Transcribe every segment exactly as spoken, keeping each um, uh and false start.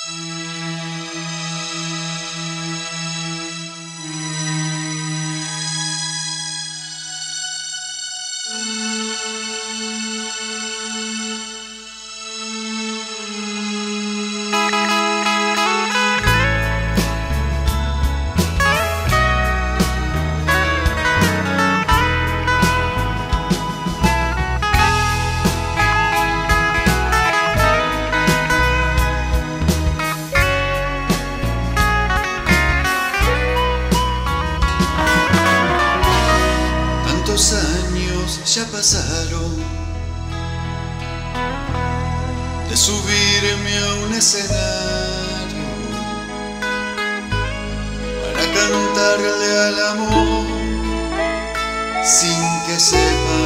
Años ya pasaron de subirme a un escenario para cantarle al amor sin que sepa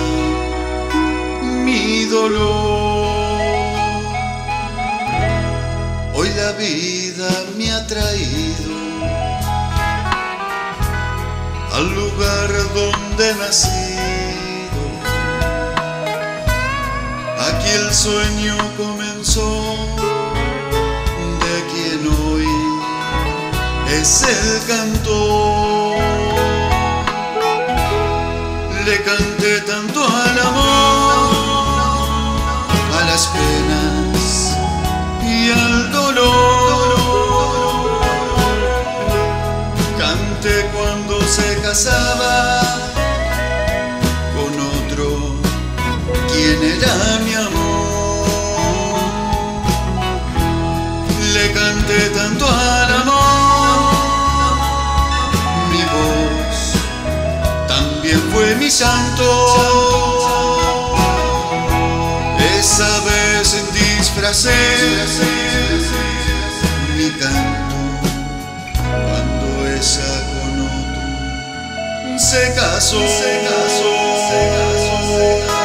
mi dolor. Hoy la vida me ha traído al lugar donde nací. Aquí el sueño comenzó de quien hoy es el cantor. Le canté tanto al amor, a las penas y al dolor. Canté cuando se casaba con otro, quien era mi amor. Le canté tanto al amor, mi voz también fue mi llanto. Esa vez disfracé mi canto cuando ella con otro se casó, se casó, se casó, se casó.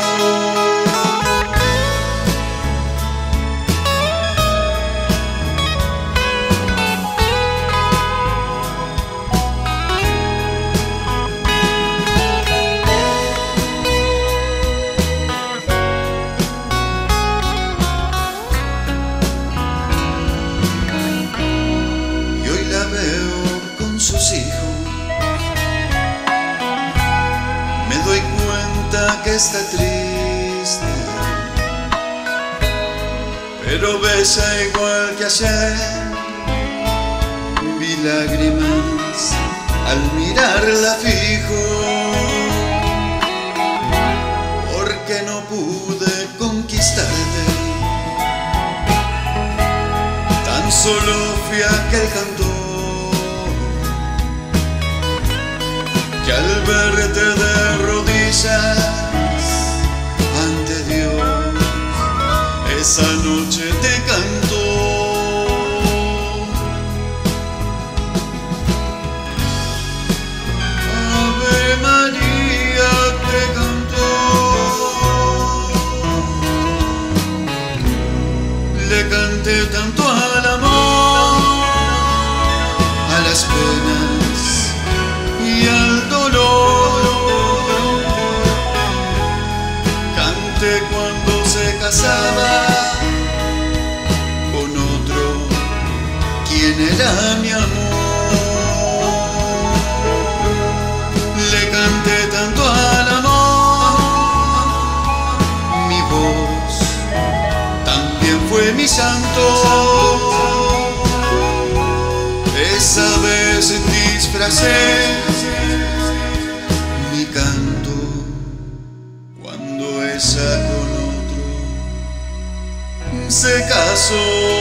Sus hijos, me doy cuenta que está triste, pero bella igual que ayer. Vi lágrimas al mirarla fijo, porque no pude conquistarte. Tan solo fui aquel cantor que al verte de rodillas ante Dios esa noche te cantó. Ave María te cantó. Le canté tanto al amor, a las penas y al dolor. Canté cuando se casaba con otro, quien era mi amor. Le canté tanto al amor, mi voz también fue mi llanto. Esa vez disfracé mi canto cuando ella con otro se casó.